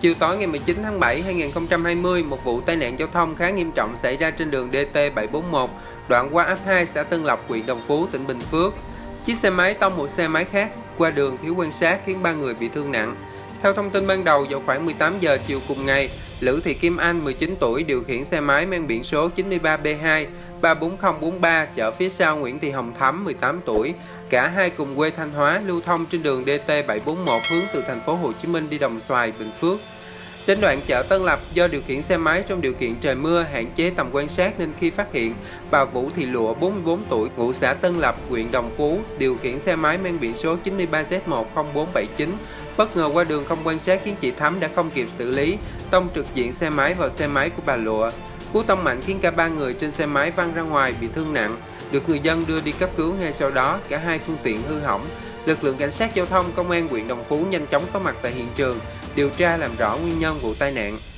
Chiều tối ngày 19 tháng 7 2020, một vụ tai nạn giao thông khá nghiêm trọng xảy ra trên đường DT-741, đoạn qua ấp 2 xã Tân Lập, huyện Đồng Phú, tỉnh Bình Phước. Chiếc xe máy tông một xe máy khác qua đường thiếu quan sát khiến 3 người bị thương nặng. Theo thông tin ban đầu, vào khoảng 18 giờ chiều cùng ngày, Lữ Thị Kim Anh, 19 tuổi, điều khiển xe máy mang biển số 93B2 34043 chở phía sau Nguyễn Thị Hồng Thắm, 18 tuổi. Cả hai cùng quê Thanh Hóa, lưu thông trên đường DT-741 hướng từ thành phố Hồ Chí Minh đi Đồng Xoài, Bình Phước. Đến đoạn chợ Tân Lập, do điều khiển xe máy trong điều kiện trời mưa, hạn chế tầm quan sát nên khi phát hiện bà Vũ Thị Lụa, 44 tuổi, ngụ xã Tân Lập, huyện Đồng Phú, điều khiển xe máy mang biển số 93Z10479, bất ngờ qua đường không quan sát khiến chị Thắm đã không kịp xử lý, tông trực diện xe máy vào xe máy của bà Lụa. Cú tông mạnh khiến cả 3 người trên xe máy văng ra ngoài bị thương nặng, được người dân đưa đi cấp cứu. Ngay sau đó, cả hai phương tiện hư hỏng. Lực lượng cảnh sát giao thông công an huyện Đồng Phú nhanh chóng có mặt tại hiện trường, điều tra làm rõ nguyên nhân vụ tai nạn.